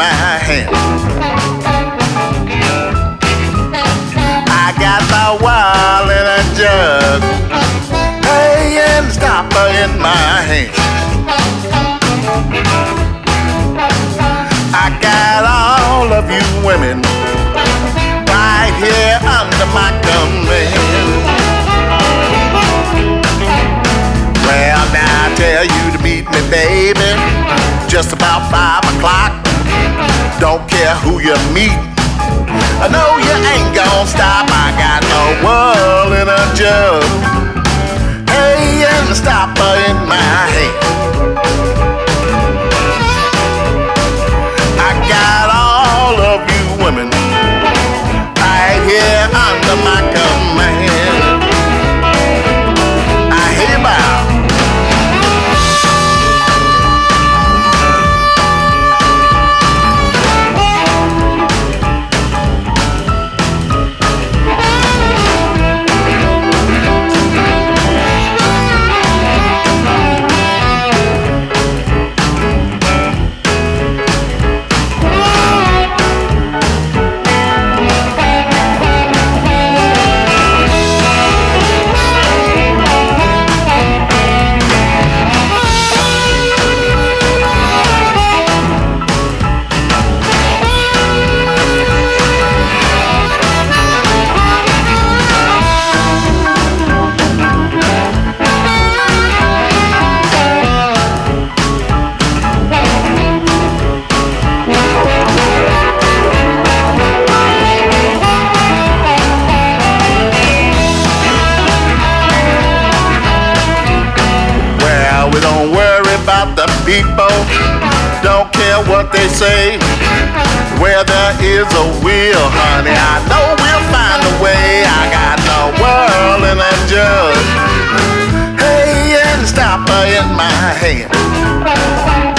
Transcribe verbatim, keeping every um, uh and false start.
my hand. I got the world in a jug, hey, and the stopper in my hand. I got all of you women right here under my command. Well, now I tell you to meet me, baby, just about five o'clock. Don't care who you meet, I know you ain't gonna stop. I got the world in a jug, hey, and the stopper in my hand. I got all of you women right here under my command. I hear you bow. People don't care what they say. Where there is a will, honey, I know we'll find a way. I got the world in a jug, hey, and the stopper in my hand.